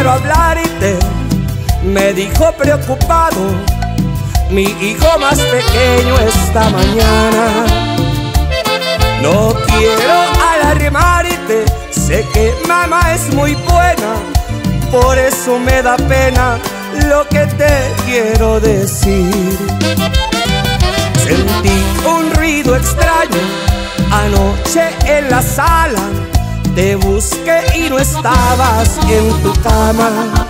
quiero hablarte, me dijo preocupado mi hijo más pequeño esta mañana. No quiero alarmarte, sé que mamá es muy buena, por eso me da pena lo que te quiero decir. Sentí un ruido extraño anoche en la sala, te busqué y no estabas en tu cama.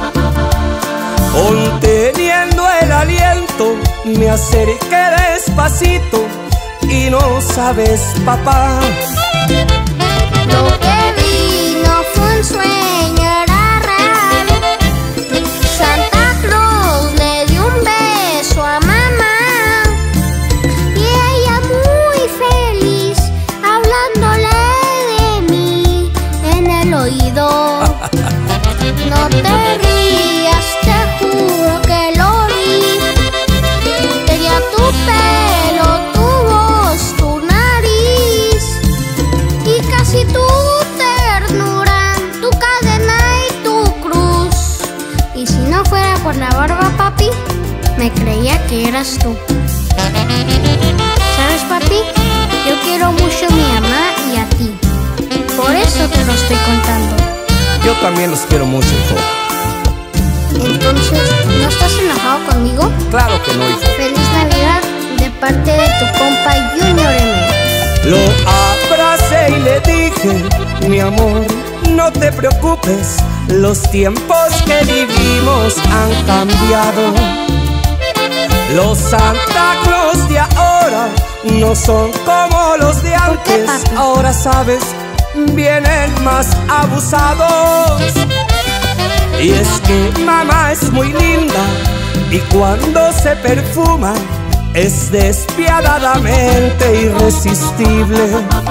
Conteniendo el aliento, me acerqué despacito y no sabes, papá. Lo que vi no fue un sueño, era real. Santa Claus le dio un beso a mamá y ella muy feliz hablándole de mí en el oído. No te rías, te juro que lo vi. Tenía tu pelo, tu voz, tu nariz y casi tu ternura, tu cadena y tu cruz. Y si no fuera por la barba, papi, me creía que eras tú. ¿Sabes, papi? Yo quiero mucho a mi mamá y a ti. Por eso te lo estoy contando. Yo también los quiero mucho, hijo. Entonces, ¿no estás enojado conmigo? Claro que no, hijo. Feliz Navidad de parte de tu compa Junior M. Lo abracé y le dije, mi amor, no te preocupes, los tiempos que vivimos han cambiado. Los Santa Claus de ahora no son como los de ¿Por qué, antes. papi? Ahora sabes, vienen más abusados. Y es que mamá es muy linda y cuando se perfuma es despiadadamente irresistible.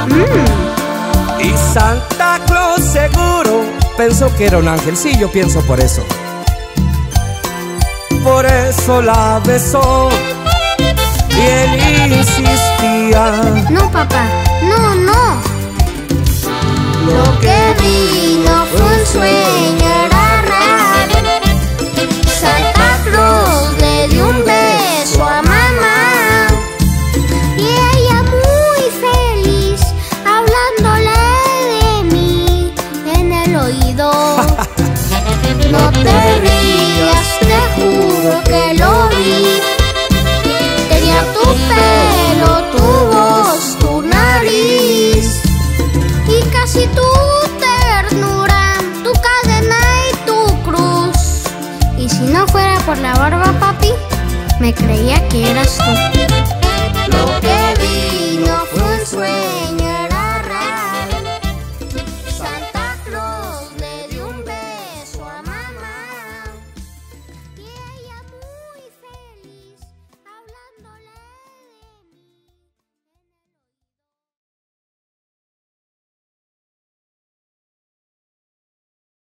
Y Santa Claus seguro pensó que era un ángel. Sí, yo pienso por eso. Por eso la besó y él insistía. No, papá, no, no. Lo que vi no fue un sueño, era real. Santa Claus le dio un beso a mamá y ella muy feliz hablándole de mí en el oído. No te rías, te juro que lo vi. Tenía tu pelo, tu voz, tu nariz y casi tu ternura, tu cadena y tu cruz. Y si no fuera por la barba, papi, me creía que eras tú.